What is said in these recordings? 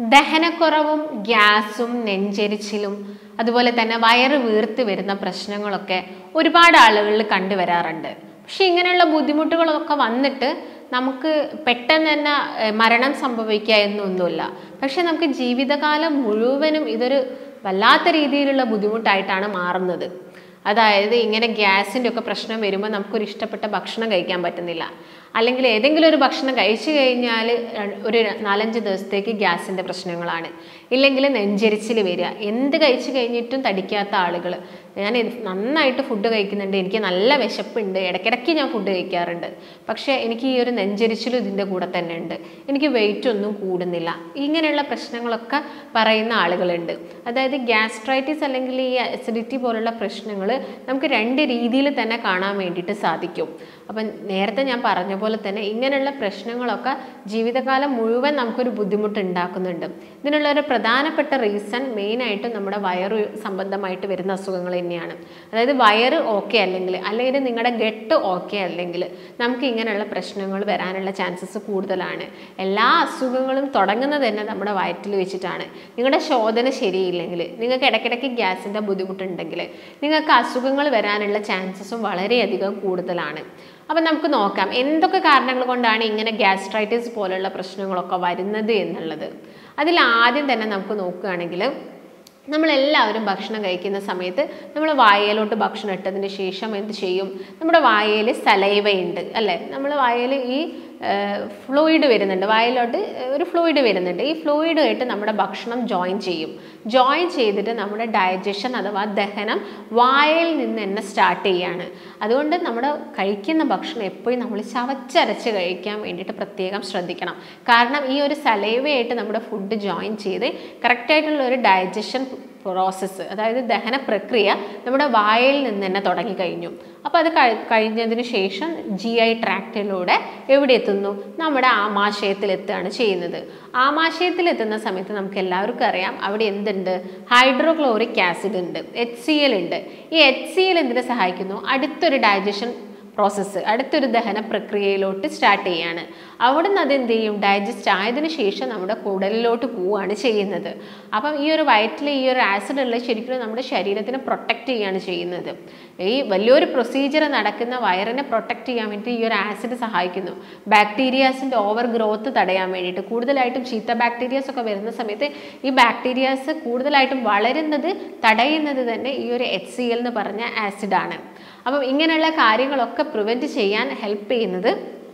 ദഹനക്കുറവും ഗ്യാസും നെഞ്ചെരിച്ചിലും അതുപോലെ തന്നെ വയറ് വീർത്ത് വരുന്ന പ്രശ്നങ്ങളൊക്കെ ഒരുപാട് ആളുകളിൽ കണ്ടുവരാറുണ്ട്. പക്ഷെ ഇങ്ങനെയുള്ള ബുദ്ധിമുട്ടുകളൊക്കെ വന്നിട്ട് നമുക്ക് പെട്ടെന്ന് തന്നെ മരണം സംഭവിക്കുക എന്നൊന്നുമില്ല. പക്ഷെ നമുക്ക് ജീവിതകാലം മുഴുവനും ഇതൊരു വല്ലാത്ത രീതിയിലുള്ള ബുദ്ധിമുട്ടായിട്ടാണ് മാറുന്നത്. അതായത് ഇങ്ങനെ ഗ്യാസിൻ്റെ ഒക്കെ പ്രശ്നം വരുമ്പോൾ നമുക്കൊരു ഇഷ്ടപ്പെട്ട ഭക്ഷണം കഴിക്കാൻ പറ്റുന്നില്ല, അല്ലെങ്കിൽ ഏതെങ്കിലും ഒരു ഭക്ഷണം കഴിച്ചു കഴിഞ്ഞാൽ ഒരു 4-5 ദിവസത്തേക്ക് ഗ്യാസിൻ്റെ പ്രശ്നങ്ങളാണ്, ഇല്ലെങ്കിൽ നെഞ്ചെരിച്ചിൽ വരിക. എന്ത് കഴിച്ചു കഴിഞ്ഞിട്ടും തടിക്കാത്ത ആളുകൾ, ഞാൻ നന്നായിട്ട് ഫുഡ് കഴിക്കുന്നുണ്ട്, എനിക്ക് നല്ല വിശപ്പുണ്ട്, ഇടയ്ക്കിടയ്ക്ക് ഞാൻ ഫുഡ് കഴിക്കാറുണ്ട്, പക്ഷേ എനിക്ക് ഈ ഒരു നെഞ്ചെരിച്ചിലും ഇതിൻ്റെ കൂടെ തന്നെ ഉണ്ട്, എനിക്ക് വെയിറ്റ് ഒന്നും കൂടുന്നില്ല, ഇങ്ങനെയുള്ള പ്രശ്നങ്ങളൊക്കെ പറയുന്ന ആളുകളുണ്ട്. അതായത് ഗ്യാസ്ട്രൈറ്റിസ് അല്ലെങ്കിൽ ഈ അസിഡിറ്റി പോലുള്ള പ്രശ്നങ്ങൾ നമുക്ക് 2 രീതിയിൽ തന്നെ കാണാൻ വേണ്ടിയിട്ട് സാധിക്കും. അപ്പം നേരത്തെ ഞാൻ പറഞ്ഞ പോലെ തന്നെ ഇങ്ങനെയുള്ള പ്രശ്നങ്ങളൊക്കെ ജീവിതകാലം മുഴുവൻ നമുക്കൊരു ബുദ്ധിമുട്ട് ഉണ്ടാക്കുന്നുണ്ട്. ഇതിനുള്ള ഒരു പ്രധാനപ്പെട്ട റീസൺ മെയിനായിട്ടും നമ്മുടെ വയറ് സംബന്ധമായിട്ട് വരുന്ന അസുഖങ്ങൾ തന്നെയാണ്. അതായത് വയറ് ഓക്കെ അല്ലെങ്കിൽ നിങ്ങളുടെ ഗട്ട് ഓക്കെ അല്ലെങ്കിൽ നമുക്ക് ഇങ്ങനെയുള്ള പ്രശ്നങ്ങൾ വരാനുള്ള ചാൻസസ് കൂടുതലാണ്. എല്ലാ അസുഖങ്ങളും തുടങ്ങുന്നത് തന്നെ നമ്മുടെ വയറ്റിൽ വെച്ചിട്ടാണ്. നിങ്ങളുടെ ശോധന ശരിയില്ലെങ്കിൽ, നിങ്ങൾക്ക് ഇടയ്ക്കിടയ്ക്ക് ഗ്യാസിൻ്റെ ബുദ്ധിമുട്ടുണ്ടെങ്കിൽ നിങ്ങൾക്ക് അസുഖങ്ങൾ വരാനുള്ള ചാൻസസും വളരെയധികം കൂടുതലാണ്. അപ്പം നമുക്ക് നോക്കാം എന്തൊക്കെ കാരണങ്ങൾ കൊണ്ടാണ് ഇങ്ങനെ ഗ്യാസ്ട്രൈറ്റിസ് പോലുള്ള പ്രശ്നങ്ങളൊക്കെ വരുന്നത് എന്നുള്ളത്. അതിൽ ആദ്യം തന്നെ നമുക്ക് നോക്കുകയാണെങ്കിൽ, നമ്മളെല്ലാവരും ഭക്ഷണം കഴിക്കുന്ന സമയത്ത് നമ്മൾ വായയിലോട്ട് ഭക്ഷണം ഇട്ടതിന് ശേഷം എന്ത് ചെയ്യും? നമ്മുടെ വായയിൽ സലൈവയുണ്ട് അല്ലേ? നമ്മൾ വായയിൽ ഈ ഫ്ലൂയിഡ് വരുന്നുണ്ട്, വായിലോട്ട് ഒരു ഫ്ലൂയിഡ് വരുന്നുണ്ട്. ഈ ഫ്ലൂയിഡുമായിട്ട് നമ്മുടെ ഭക്ഷണം ജോയിൻ ചെയ്തിട്ട് നമ്മുടെ ഡൈജഷൻ അഥവാ ദഹനം വായയിൽ നിന്ന് തന്നെ സ്റ്റാർട്ട് ചെയ്യാണ്. അതുകൊണ്ട് നമ്മുടെ കഴിക്കുന്ന ഭക്ഷണം എപ്പോഴും നമ്മൾ ചവച്ചരച്ച് കഴിക്കാൻ വേണ്ടിയിട്ട് പ്രത്യേകം ശ്രദ്ധിക്കണം. കാരണം ഈ ഒരു സലൈവയായിട്ട് നമ്മുടെ ഫുഡ് ജോയിൻ ചെയ്ത് കറക്റ്റായിട്ടുള്ള ഒരു ഡൈജഷൻ പ്രോസസ്സ്, അതായത് ദഹന പ്രക്രിയ നമ്മുടെ വായയിൽ നിന്ന് തന്നെ തുടങ്ങിക്കഴിഞ്ഞു. അപ്പോൾ അത് കഴിഞ്ഞതിന് ശേഷം GI ട്രാക്റ്റിലൂടെ എവിടെ എത്തുന്നു? നമ്മുടെ ആമാശയത്തിലെത്തുകയാണ് ചെയ്യുന്നത്. ആമാശയത്തിലെത്തുന്ന സമയത്ത് നമുക്ക് എല്ലാവർക്കും അറിയാം അവിടെ എന്തുണ്ട്? ഹൈഡ്രോക്ലോറിക് ആസിഡ് ഉണ്ട്, HCl ഉണ്ട്. ഈ HCl എന്തിനെ സഹായിക്കുന്നു? അടുത്തൊരു ഡൈജഷൻ പ്രോസസ്സ്, അടുത്തൊരു ദഹന പ്രക്രിയയിലോട്ട് സ്റ്റാർട്ട് ചെയ്യാണ്. അവിടെ നിന്ന് അതെന്ത് ചെയ്യും? ഡൈജസ്റ്റ് ആയതിനു ശേഷം നമ്മുടെ കുടലിലോട്ട് പോവുകയാണ് ചെയ്യുന്നത്. അപ്പം ഈ ഒരു വയറ്റിൽ ഈ ഒരു ആസിഡ് ഉള്ള ശരിക്കും നമ്മുടെ ശരീരത്തിനെ പ്രൊട്ടക്റ്റ് ചെയ്യുകയാണ് ചെയ്യുന്നത്. ഈ വലിയൊരു പ്രൊസീജിയർ നടക്കുന്ന വയറിനെ പ്രൊട്ടക്റ്റ് ചെയ്യാൻ വേണ്ടി ഈ ഒരു ആസിഡ് സഹായിക്കുന്നു. ബാക്ടീരിയാസിൻ്റെ ഓവർ ഗ്രോത്ത് തടയാൻ വേണ്ടിയിട്ട്, കൂടുതലായിട്ടും ചീത്ത ബാക്ടീരിയാസ് ഒക്കെ വരുന്ന സമയത്ത് ഈ ബാക്ടീരിയാസ് കൂടുതലായിട്ടും വളരുന്നത് തടയുന്നത് തന്നെ ഈ ഒരു HCl എന്ന് പറഞ്ഞ ആസിഡാണ്. അപ്പം ഇങ്ങനെയുള്ള കാര്യങ്ങളൊക്കെ പ്രിവെൻറ്റ് ചെയ്യാൻ ഹെൽപ്പ് ചെയ്യുന്നത്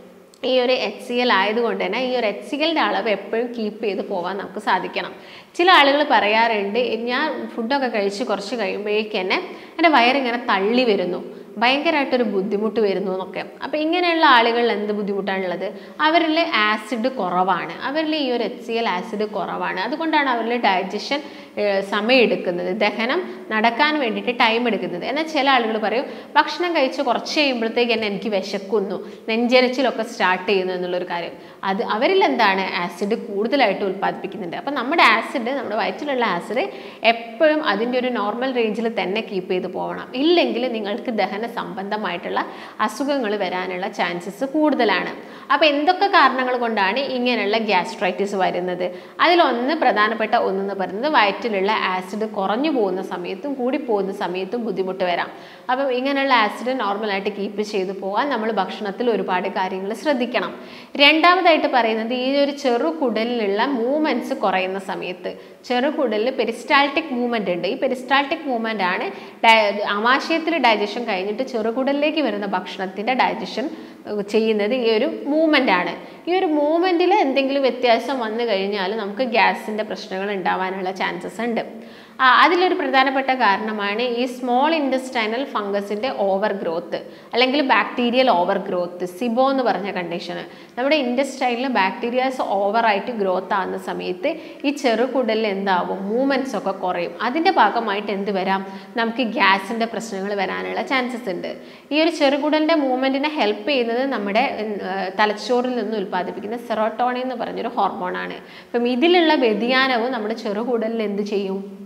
ഈ ഒരു HCl ആയതുകൊണ്ട് തന്നെ ഈ ഒരു HClൻ്റെ അളവ് എപ്പോഴും കീപ്പ് ചെയ്ത് പോകാൻ നമുക്ക് സാധിക്കണം. ചില ആളുകൾ പറയാറുണ്ട്, ഞാൻ ഫുഡൊക്കെ കഴിച്ച് കുറച്ച് കഴിയുമ്പോഴേക്ക് തന്നെ എൻ്റെ വയറിങ്ങനെ തള്ളി വരുന്നു, ഭയങ്കരമായിട്ടൊരു ബുദ്ധിമുട്ട് വരുന്നു എന്നൊക്കെ. അപ്പോൾ ഇങ്ങനെയുള്ള ആളുകളിൽ എന്ത് ബുദ്ധിമുട്ടാണുള്ളത്? അവരിൽ ആസിഡ് കുറവാണ്, അവരിൽ ഈ ഒരു HCl ആസിഡ് കുറവാണ്. അതുകൊണ്ടാണ് അവരിൽ ഡൈജഷൻ സമയമെടുക്കുന്നത്, ദഹനം നടക്കാൻ വേണ്ടിയിട്ട് ടൈം എടുക്കുന്നത്. എന്നാൽ ചില ആളുകൾ പറയും ഭക്ഷണം കഴിച്ച് കുറച്ച് കഴിയുമ്പോഴത്തേക്ക് തന്നെ എനിക്ക് വിശക്കുന്നു, നെഞ്ചെരിച്ചിലൊക്കെ സ്റ്റാർട്ട് ചെയ്യുന്നു എന്നുള്ളൊരു കാര്യം. അത് അവരിൽ എന്താണ്? ആസിഡ് കൂടുതലായിട്ട് ഉൽപ്പാദിപ്പിക്കുന്നുണ്ട്. അപ്പം നമ്മുടെ വയറ്റിലുള്ള ആസിഡ് എപ്പോഴും അതിൻ്റെ ഒരു നോർമൽ റേഞ്ചിൽ തന്നെ കീപ്പ് ചെയ്ത് പോകണം. ഇല്ലെങ്കിൽ നിങ്ങൾക്ക് ദഹന സംബന്ധമായിട്ടുള്ള അസുഖങ്ങൾ വരാനുള്ള ചാൻസസ് കൂടുതലാണ്. അപ്പോൾ എന്തൊക്കെ കാരണങ്ങൾ കൊണ്ടാണ് ഇങ്ങനെയുള്ള ഗ്യാസ്ട്രൈറ്റിസ് വരുന്നത്? അതിലൊന്ന് പ്രധാനപ്പെട്ട ഒന്നെന്ന് പറയുന്നത് വയറ്റിലുള്ള ആസിഡ് കുറഞ്ഞു പോകുന്ന സമയത്തും കൂടി പോകുന്ന സമയത്തും ബുദ്ധിമുട്ട് വരാം. അപ്പം ഇങ്ങനെയുള്ള ആസിഡ് നോർമലായിട്ട് കീപ്പ് ചെയ്ത് പോകാൻ നമ്മൾ ഭക്ഷണത്തിൽ ഒരുപാട് കാര്യങ്ങൾ ശ്രദ്ധിക്കണം. രണ്ടാമതായിട്ട് പറയുന്നത് ഈ ഒരു ചെറുകുടലിലുള്ള മൂവ്മെൻറ്റ്സ് കുറയുന്ന സമയത്ത്, ചെറുകുടലിൽ പെരിസ്റ്റാൾട്ടിക് മൂവ്മെൻ്റ് ഉണ്ട്. ഈ പെരിസ്റ്റാൾട്ടിക് മൂവ്മെൻ്റ് ആണ് ആമാശയത്തിൽ ഡൈജഷൻ കഴിഞ്ഞിട്ട് ചെറുകുടലിലേക്ക് വരുന്ന ഭക്ഷണത്തിൻ്റെ ഡൈജഷൻ ചെയ്യുന്നത്. ഈ ഒരു മൂവ്മെൻ്റ് ആണ്. ഈ ഒരു മൂവ്മെൻറ്റിൽ എന്തെങ്കിലും വ്യത്യാസം വന്നു കഴിഞ്ഞാൽ നമുക്ക് ഗ്യാസിൻ്റെ പ്രശ്നങ്ങൾ ഉണ്ടാവാനുള്ള ചാൻസസ് ഉണ്ട്. അതിലൊരു പ്രധാനപ്പെട്ട കാരണമാണ് ഈ സ്മോൾ ഇൻറ്റസ്റ്റൈനൽ ഫംഗസിൻ്റെ ഓവർ ഗ്രോത്ത് അല്ലെങ്കിൽ ബാക്ടീരിയൽ ഓവർ ഗ്രോത്ത്, സിബോ എന്ന് പറഞ്ഞ കണ്ടീഷന്. നമ്മുടെ ഇൻറ്റസ്റ്റൈനിൽ ബാക്ടീരിയാസ് ഓവറായിട്ട് ഗ്രോത്ത് ആകുന്ന സമയത്ത് ഈ ചെറുകുടലിൽ എന്താവും? മൂവ്മെൻറ്റ്സ് ഒക്കെ കുറയും. അതിൻ്റെ ഭാഗമായിട്ട് എന്ത് വരാം? നമുക്ക് ഗ്യാസിൻ്റെ പ്രശ്നങ്ങൾ വരാനുള്ള ചാൻസസ് ഉണ്ട്. ഈ ഒരു ചെറുകുടലിൻ്റെ മൂവ്മെൻറ്റിനെ ഹെൽപ്പ് ചെയ്യുന്നത് നമ്മുടെ തലച്ചോറിൽ നിന്ന് ഉൽപ്പാദിപ്പിക്കുന്ന സെറോട്ടോണിൻ എന്ന് പറഞ്ഞൊരു ഹോർമോണാണ്. അപ്പം ഇതിലുള്ള വ്യതിയാനവും നമ്മുടെ ചെറുകുടലിൽ എന്ത് ചെയ്യും?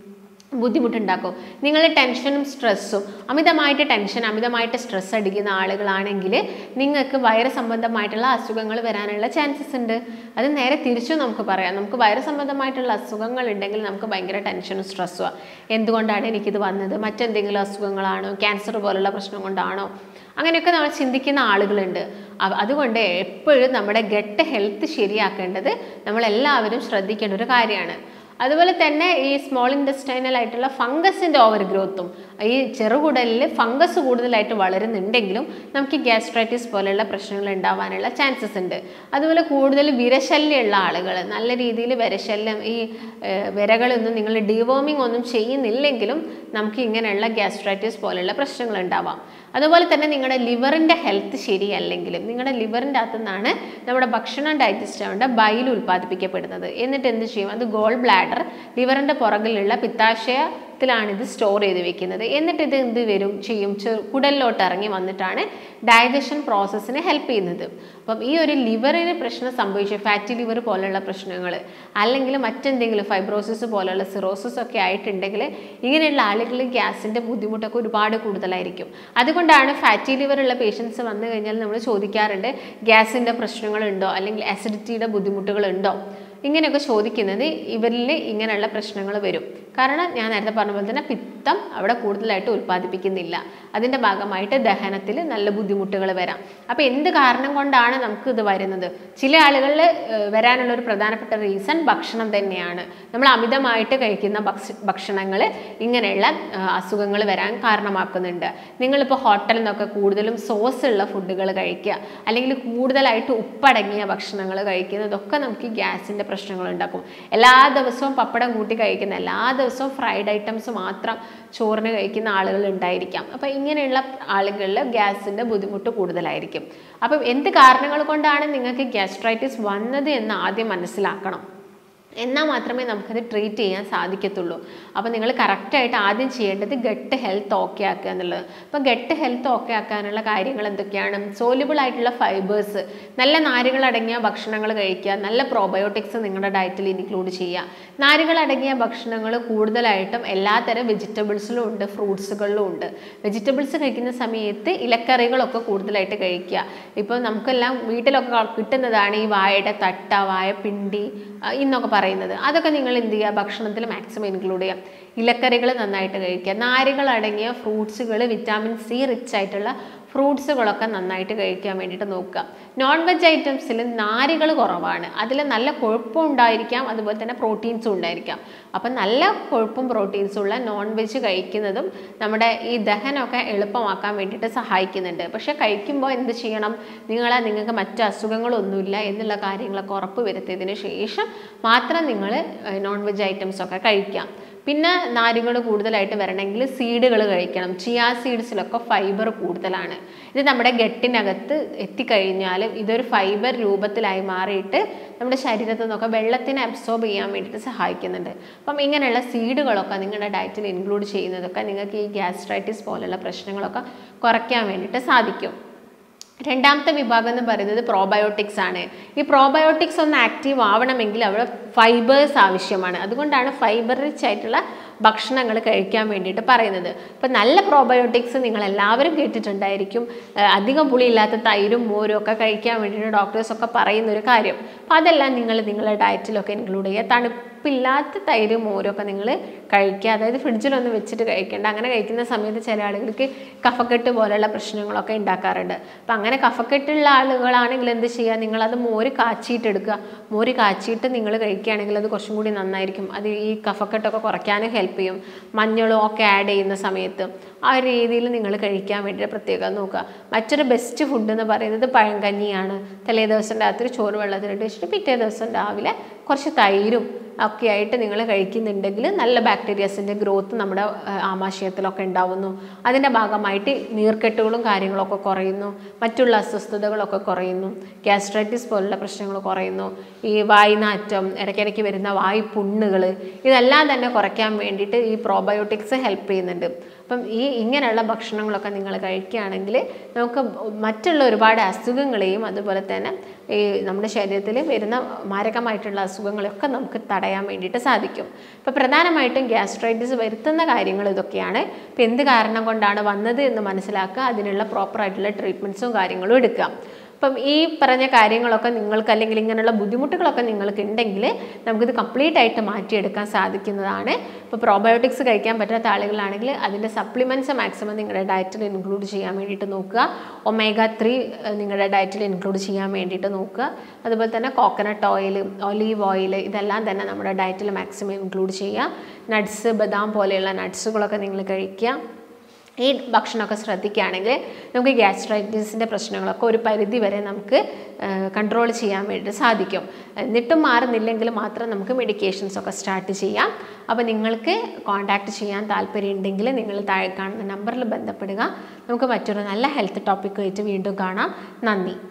ബുദ്ധിമുട്ടുണ്ടാക്കും. നിങ്ങൾ ടെൻഷനും സ്ട്രെസ്സും അമിതമായിട്ട് അമിതമായിട്ട് സ്ട്രെസ് അടിക്കുന്ന ആളുകളാണെങ്കിൽ നിങ്ങൾക്ക് വയറ് സംബന്ധമായിട്ടുള്ള അസുഖങ്ങൾ വരാനുള്ള ചാൻസസ് ഉണ്ട്. അത് നേരെ തിരിച്ചു നമുക്ക് പറയാം. നമുക്ക് വയറ് സംബന്ധമായിട്ടുള്ള അസുഖങ്ങൾ ഉണ്ടെങ്കിൽ നമുക്ക് ഭയങ്കര ടെൻഷനും സ്ട്രെസ്സുമാണ്. എന്തുകൊണ്ടാണ് എനിക്കിത് വന്നത്, മറ്റെന്തെങ്കിലും അസുഖങ്ങളാണോ, ക്യാൻസർ പോലുള്ള പ്രശ്നം കൊണ്ടാണോ, അങ്ങനെയൊക്കെ നമ്മൾ ചിന്തിക്കുന്ന ആളുകളുണ്ട്. അതുകൊണ്ട് എപ്പോഴും നമ്മുടെ ഗട്ട് ഹെൽത്ത് ശരിയാക്കേണ്ടത് നമ്മളെല്ലാവരും ശ്രദ്ധിക്കേണ്ട ഒരു കാര്യമാണ്. അതുപോലെ തന്നെ ഈ സ്മോൾ ഇൻറ്റസ്റ്റൈനൽ ആയിട്ടുള്ള ഫംഗസിൻ്റെ ഓവർ ഗ്രോത്തും, ഈ ചെറുകുടലിൽ ഫംഗസ് കൂടുതലായിട്ട് വളരുന്നുണ്ടെങ്കിലും നമുക്ക് ഗ്യാസ്ട്രൈറ്റിസ് പോലെയുള്ള പ്രശ്നങ്ങൾ ഉണ്ടാവാനുള്ള ചാൻസസ് ഉണ്ട്. അതുപോലെ കൂടുതൽ വിരശല്യമുള്ള ആളുകൾ, നല്ല രീതിയിൽ വിരശല്യം, ഈ വിരകളൊന്നും നിങ്ങൾ ഡീവോമിങ് ഒന്നും ചെയ്യുന്നില്ലെങ്കിലും നമുക്ക് ഇങ്ങനെയുള്ള ഗ്യാസ്ട്രൈറ്റിസ് പോലെയുള്ള പ്രശ്നങ്ങൾ ഉണ്ടാവാം. അതുപോലെ തന്നെ നിങ്ങളുടെ ലിവറിൻ്റെ ഹെൽത്ത് ശരിയല്ലെങ്കിലും, നിങ്ങളുടെ ലിവറിൻ്റെ അകത്തു നിന്നാണ് നമ്മുടെ ഭക്ഷണം ഡൈജസ്റ്റ് ആവേണ്ട ബൈൽ ഉൽപ്പാദിപ്പിക്കപ്പെടുന്നത്. എന്നിട്ട് എന്ത് ചെയ്യും, അത് ഗോൾ ബ്ലാഡർ, ലിവറിൻ്റെ പുറകിലുള്ള പിത്താശയത്തിലാണ് ഇത് സ്റ്റോർ ചെയ്ത് വെക്കുന്നത്. എന്നിട്ട് ഇത് എന്ത് ചെയ്യും, കുടലിലോട്ട് ഇറങ്ങി വന്നിട്ടാണ് ഡൈജഷൻ പ്രോസസ്സിന് ഹെൽപ്പ് ചെയ്യുന്നത്. അപ്പം ഈ ഒരു ലിവറിന് പ്രശ്നം സംഭവിച്ചു, ഫാറ്റി ലിവർ പോലെയുള്ള പ്രശ്നങ്ങൾ, അല്ലെങ്കിൽ മറ്റെന്തെങ്കിലും ഫൈബ്രോസിസ് പോലെയുള്ള സിറോസിസ് ഒക്കെ ആയിട്ടുണ്ടെങ്കിൽ ഇങ്ങനെയുള്ള ആളുകളിൽ ഗ്യാസിൻ്റെ ബുദ്ധിമുട്ടൊക്കെ ഒരുപാട് കൂടുതലായിരിക്കും. അതുകൊണ്ടാണ് ഫാറ്റി ലിവർ ഉള്ള പേഷ്യൻസ് വന്നു കഴിഞ്ഞാൽ നമ്മൾ ചോദിക്കാറുണ്ട്, ഗ്യാസിൻ്റെ പ്രശ്നങ്ങളുണ്ടോ അല്ലെങ്കിൽ അസിഡിറ്റിയുടെ ബുദ്ധിമുട്ടുകളുണ്ടോ, ഇങ്ങനെയൊക്കെ ചോദിക്കുന്നത്. ഇവരിൽ ഇങ്ങനെയുള്ള പ്രശ്നങ്ങൾ വരും. കാരണം ഞാൻ നേരത്തെ പറഞ്ഞ പോലെ തന്നെ പിത്തം അവിടെ കൂടുതലായിട്ട് ഉൽപ്പാദിപ്പിക്കുന്നില്ല. അതിൻ്റെ ഭാഗമായിട്ട് ദഹനത്തിൽ നല്ല ബുദ്ധിമുട്ടുകൾ വരാം. അപ്പോൾ എന്ത് കാരണം കൊണ്ടാണ് നമുക്ക് ഇത് വരുന്നത്? ചില ആളുകളിൽ വരാനുള്ളൊരു പ്രധാനപ്പെട്ട റീസൺ ഭക്ഷണം തന്നെയാണ്. നമ്മൾ അമിതമായിട്ട് കഴിക്കുന്ന ഭക്ഷണങ്ങൾ ഇങ്ങനെയുള്ള അസുഖങ്ങൾ വരാൻ കാരണമാക്കുന്നുണ്ട്. നിങ്ങളിപ്പോൾ ഹോട്ടലിൽ നിന്നൊക്കെ കൂടുതലും സോസ് ഉള്ള ഫുഡുകൾ കഴിക്കുക, അല്ലെങ്കിൽ കൂടുതലായിട്ട് ഉപ്പടങ്ങിയ ഭക്ഷണങ്ങൾ കഴിക്കുന്നതൊക്കെ നമുക്ക് ഗ്യാസിൻ്റെ പ്രശ്നങ്ങൾ ഉണ്ടാക്കും. എല്ലാ ദിവസവും പപ്പടം കൂട്ടി കഴിക്കുന്ന, എല്ലാ ദിവസവും ഫ്രൈഡ് ഐറ്റംസ് മാത്രം ചോറിന് കഴിക്കുന്ന ആളുകൾ ഉണ്ടായിരിക്കാം. അപ്പോൾ ഇങ്ങനെയുള്ള ആളുകളിൽ ഗ്യാസിൻ്റെ ബുദ്ധിമുട്ട് കൂടുതലായിരിക്കും. അപ്പം എന്ത് കാരണങ്ങൾ കൊണ്ടാണ് നിങ്ങൾക്ക് ഗ്യാസ്ട്രൈറ്റിസ് വന്നത് എന്ന് ആദ്യം മനസ്സിലാക്കണം. എന്നാൽ മാത്രമേ നമുക്കത് ട്രീറ്റ് ചെയ്യാൻ സാധിക്കത്തുള്ളൂ. അപ്പോൾ നിങ്ങൾ കറക്റ്റായിട്ട് ആദ്യം ചെയ്യേണ്ടത് ഗട്ട് ഹെൽത്ത് ഓക്കെ ആക്കുക എന്നുള്ളത്. അപ്പോൾ ഗട്ട് ഹെൽത്ത് ഓക്കെ ആക്കാനുള്ള കാര്യങ്ങൾ എന്തൊക്കെയാണ്? സോല്യൂബിൾ ആയിട്ടുള്ള ഫൈബേഴ്സ്, നല്ല നാരുകളടങ്ങിയ ഭക്ഷണങ്ങൾ കഴിക്കുക, നല്ല പ്രോബയോട്ടിക്സ് നിങ്ങളുടെ ഡയറ്റിൽ ഇൻക്ലൂഡ് ചെയ്യുക. നാരുകളടങ്ങിയ ഭക്ഷണങ്ങൾ കൂടുതലായിട്ടും എല്ലാത്തരം വെജിറ്റബിൾസിലും ഉണ്ട്, ഫ്രൂട്ട്സുകളിലും ഉണ്ട്. വെജിറ്റബിൾസ് കഴിക്കുന്ന സമയത്ത് ഇലക്കറികളൊക്കെ കൂടുതലായിട്ട് കഴിക്കുക. ഇപ്പോൾ നമുക്കെല്ലാം വീട്ടിലൊക്കെ കിട്ടുന്നതാണ് ഈ വാഴയുടെ തട്ട, വാഴപ്പിണ്ടി എന്നൊക്കെ പറയുന്നത്. അതൊക്കെ നിങ്ങൾ എന്ത് ചെയ്യുക, ഭക്ഷണത്തിൽ മാക്സിമം ഇൻക്ലൂഡ് ചെയ്യാം. ഇലക്കറികൾ നന്നായിട്ട് കഴിക്കുക, നാരുകൾ അടങ്ങിയ ഫ്രൂട്ട്സുകൾ, വിറ്റാമിൻ സി റിച്ച് ആയിട്ടുള്ള ഫ്രൂട്ട്സുകളൊക്കെ നന്നായിട്ട് കഴിക്കാൻ വേണ്ടിയിട്ട് നോക്കുക. നോൺ വെജ് ഐറ്റംസിൽ നാരുകൾ കുറവാണ്, അതിൽ നല്ല കൊഴുപ്പും ഉണ്ടായിരിക്കാം, അതുപോലെ തന്നെ പ്രോട്ടീൻസും ഉണ്ടായിരിക്കാം. അപ്പം നല്ല കൊഴുപ്പും പ്രോട്ടീൻസും ഉള്ള നോൺ വെജ് കഴിക്കുന്നതും നമ്മുടെ ഈ ദഹനമൊക്കെ എളുപ്പമാക്കാൻ വേണ്ടിയിട്ട് സഹായിക്കുന്നുണ്ട്. പക്ഷേ കഴിക്കുമ്പോൾ എന്ത് ചെയ്യണം, നിങ്ങൾക്ക് മറ്റ് അസുഖങ്ങളൊന്നുമില്ല എന്നുള്ള കാര്യങ്ങളൊക്കെ ഉറപ്പ് വരുത്തിയതിന് ശേഷം മാത്രം നിങ്ങൾ നോൺ വെജ് ഐറ്റംസൊക്കെ കഴിക്കാം. പിന്നെ നാരുകൾ കൂടുതലായിട്ട് വരണമെങ്കിൽ സീഡുകൾ കഴിക്കണം. ചിയാ സീഡ്സിലൊക്കെ ഫൈബർ കൂടുതലാണ്. ഇത് നമ്മുടെ ഗട്ടിനകത്ത് എത്തിക്കഴിഞ്ഞാൽ ഇതൊരു ഫൈബർ രൂപത്തിലായി മാറിയിട്ട് നമ്മുടെ ശരീരത്തിൽ നിന്നൊക്കെ വെള്ളത്തിനെ അബ്സോർബ് ചെയ്യാൻ വേണ്ടിയിട്ട് സഹായിക്കുന്നുണ്ട്. അപ്പം ഇങ്ങനെയുള്ള സീഡുകളൊക്കെ നിങ്ങളുടെ ഡയറ്റിൽ ഇൻക്ലൂഡ് ചെയ്യുന്നതൊക്കെ നിങ്ങൾക്ക് ഈ ഗ്യാസ്ട്രൈറ്റിസ് പോലുള്ള പ്രശ്നങ്ങളൊക്കെ കുറയ്ക്കാൻ വേണ്ടിയിട്ട് സാധിക്കും. രണ്ടാമത്തെ വിഭാഗം എന്ന് പറയുന്നത് പ്രോബയോട്ടിക്സ് ആണ്. ഈ പ്രോബയോട്ടിക്സ് ഒന്ന് ആക്റ്റീവ് ആവണമെങ്കിൽ അവിടെ ഫൈബേഴ്സ് ആവശ്യമാണ്. അതുകൊണ്ടാണ് ഫൈബർ റിച്ച് ആയിട്ടുള്ള ഭക്ഷണങ്ങൾ കഴിക്കാൻ വേണ്ടിയിട്ട് പറയുന്നത്. അപ്പം നല്ല പ്രോബയോട്ടിക്സ് നിങ്ങളെല്ലാവരും കേട്ടിട്ടുണ്ടായിരിക്കും. അധികം പുളിയില്ലാത്ത തൈരും മോരും ഒക്കെ കഴിക്കാൻ വേണ്ടിയിട്ട് ഡോക്ടേഴ്സൊക്കെ പറയുന്നൊരു കാര്യം. അപ്പം അതെല്ലാം നിങ്ങളുടെ ഡയറ്റിലൊക്കെ ഇൻക്ലൂഡ് ചെയ്യുക. തണുപ്പില്ലാത്ത തൈര് മോരൊക്കെ നിങ്ങൾ കഴിക്കുക. അതായത് ഫ്രിഡ്ജിലൊന്നും വെച്ചിട്ട് കഴിക്കേണ്ട. അങ്ങനെ കഴിക്കുന്ന സമയത്ത് ചില ആളുകൾക്ക് കഫക്കെട്ട് പോലെയുള്ള പ്രശ്നങ്ങളൊക്കെ ഉണ്ടാക്കാറുണ്ട്. അപ്പം അങ്ങനെ കഫക്കെട്ടുള്ള ആളുകളാണെങ്കിൽ എന്ത് ചെയ്യുക, നിങ്ങളത് മോര് കാച്ചിയിട്ടെടുക്കുക. മോര് കാച്ചിയിട്ട് നിങ്ങൾ കഴിക്കുകയാണെങ്കിൽ അത് കുറച്ചും കൂടി നന്നായിരിക്കും. അത് ഈ കഫക്കെട്ടൊക്കെ കുറയ്ക്കാനും ഹെൽപ്പ് ചെയ്യും. മഞ്ഞളും ഒക്കെ ആഡ് ചെയ്യുന്ന സമയത്ത് ആ ഒരു രീതിയിൽ നിങ്ങൾ കഴിക്കാൻ വേണ്ടിയിട്ട് പ്രത്യേകം നോക്കുക. മറ്റൊരു ബെസ്റ്റ് ഫുഡ് എന്ന് പറയുന്നത് പഴങ്കഞ്ഞിയാണ്. തലേ ദിവസം രാത്രി ചോറ് വെള്ളത്തിലിട്ട് വെച്ചിട്ട് പിറ്റേ ദിവസം രാവിലെ കുറച്ച് തൈരും ഒക്കെ ആയിട്ട് നിങ്ങൾ കഴിക്കുന്നുണ്ടെങ്കിൽ നല്ല ബാക്ടീരിയസിൻ്റെ ഗ്രോത്ത് നമ്മുടെ ആമാശയത്തിലൊക്കെ ഉണ്ടാവുന്നു. അതിൻ്റെ ഭാഗമായിട്ട് നീർക്കെട്ടുകളും കാര്യങ്ങളൊക്കെ കുറയുന്നു, മറ്റുള്ള അസ്വസ്ഥതകളൊക്കെ കുറയുന്നു, ഗ്യാസ്ട്രൈറ്റിസ് പോലുള്ള പ്രശ്നങ്ങൾ കുറയുന്നു, ഈ വായ്നാറ്റം, ഇടയ്ക്കിടയ്ക്ക് വരുന്ന വായു പുണ്ണുകൾ, ഇതെല്ലാം തന്നെ കുറയ്ക്കാൻ വേണ്ടിയിട്ട് ഈ പ്രോബയോട്ടിക്സ് ഹെൽപ്പ് ചെയ്യുന്നുണ്ട്. അപ്പം ഇങ്ങനെയുള്ള ഭക്ഷണങ്ങളൊക്കെ നിങ്ങൾ കഴിക്കുകയാണെങ്കിൽ നമുക്ക് മറ്റുള്ള ഒരുപാട് അസുഖങ്ങളെയും അതുപോലെ തന്നെ ഈ നമ്മുടെ ശരീരത്തിൽ വരുന്ന മാരകമായിട്ടുള്ള അസുഖങ്ങളെയൊക്കെ നമുക്ക് തടയാൻ വേണ്ടിയിട്ട് സാധിക്കും. ഇപ്പോൾ പ്രധാനമായിട്ടും ഗ്യാസ്ട്രൈറ്റിസ് വരുത്തുന്ന കാര്യങ്ങൾ ഇതൊക്കെയാണ്. ഇപ്പോൾ എന്ത് കാരണം കൊണ്ടാണ് വന്നത് എന്ന് മനസ്സിലാക്കുക, അതിനുള്ള പ്രോപ്പറായിട്ടുള്ള ട്രീറ്റ്മെൻറ്റ്സും കാര്യങ്ങളും എടുക്കുക. അപ്പം ഈ പറഞ്ഞ കാര്യങ്ങളൊക്കെ നിങ്ങൾക്ക് അല്ലെങ്കിൽ ഇങ്ങനെയുള്ള ബുദ്ധിമുട്ടുകളൊക്കെ നിങ്ങൾക്ക് ഉണ്ടെങ്കിൽ നമുക്കിത് കംപ്ലീറ്റ് ആയിട്ട് മാറ്റിയെടുക്കാൻ സാധിക്കുന്നതാണ്. ഇപ്പോൾ പ്രോബയോട്ടിക്സ് കഴിക്കാൻ പറ്റാത്ത ആളുകളാണെങ്കിൽ അതിൻ്റെ സപ്ലിമെൻറ്റ്സ് മാക്സിമം നിങ്ങളുടെ ഡയറ്റിൽ ഇൻക്ലൂഡ് ചെയ്യാൻ വേണ്ടിയിട്ട് നോക്കുക. omega-3 നിങ്ങളുടെ ഡയറ്റിൽ ഇൻക്ലൂഡ് ചെയ്യാൻ വേണ്ടിയിട്ട് നോക്കുക. അതുപോലെ തന്നെ കോക്കനട്ട് ഓയിൽ, ഒലീവ് ഓയിൽ ഇതെല്ലാം തന്നെ നമ്മുടെ ഡയറ്റിൽ മാക്സിമം ഇൻക്ലൂഡ് ചെയ്യുക. നട്ട്സ്, ബദാം പോലെയുള്ള നട്ട്സുകളൊക്കെ നിങ്ങൾ കഴിക്കുക. ഈ ഭക്ഷണമൊക്കെ ശ്രദ്ധിക്കുകയാണെങ്കിൽ നമുക്ക് ഗ്യാസ്ട്രൈറ്റിസിൻ്റെ പ്രശ്നങ്ങളൊക്കെ ഒരു പരിധി വരെ നമുക്ക് കൺട്രോൾ ചെയ്യാൻ വേണ്ടി സാധിക്കും. എന്നിട്ടും മാറുന്നില്ലെങ്കിൽ മാത്രം നമുക്ക് മെഡിക്കേഷൻസൊക്കെ സ്റ്റാർട്ട് ചെയ്യാം. അപ്പോൾ നിങ്ങൾക്ക് കോൺടാക്റ്റ് ചെയ്യാൻ താല്പര്യമുണ്ടെങ്കിൽ നിങ്ങൾ താഴെ കാണുന്ന നമ്പറിൽ ബന്ധപ്പെടുക. നമുക്ക് മറ്റൊരു നല്ല ഹെൽത്ത് ടോപ്പിക്കുമായിട്ട് വീണ്ടും കാണാം. നന്ദി.